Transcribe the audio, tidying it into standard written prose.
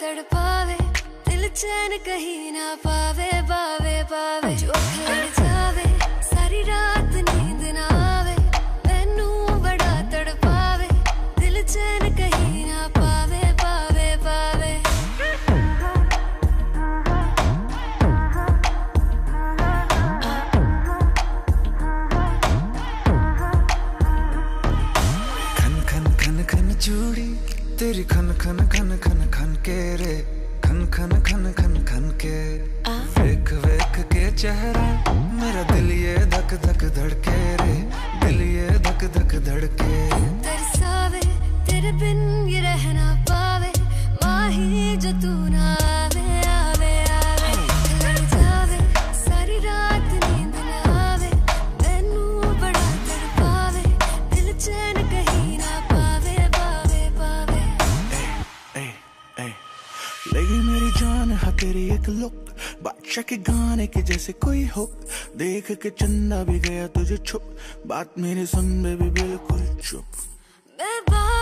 तड़पावे, दिल चैन कहीं ना पावे, पावे पावे। जो खड़ जावे सारी रात नींद ना आवे, मैनू बड़ा तड़पावे, दिल चैन कहीं ना पावे, पावे पावे। खन खन खन खन चूड़ी तेरी खन खन खन खन खन के रे, खन खन खन खन खन के। वेख वेख के चेहरा मेरा दिल ये धक धक धड़के रे, दिल ये धक धक धड़के। तरसावे तेरे बिन ये रह ना पावे, माही जो तू ना आवे, आवे आवे। खड़ जावे सारी रात नींद ना आवे, मैनू बड़ा तड़पावे, दिल चैन कहीं ना पावे, पावे पावे। ए ए लगी मेरी जान है तेरी एक लुक, बादशाह के गाने के जैसे कोई हो। देख के चंदा भी गया तुझे छुप, बात मेरी सुन बेबी बिल्कुल चुप। मैं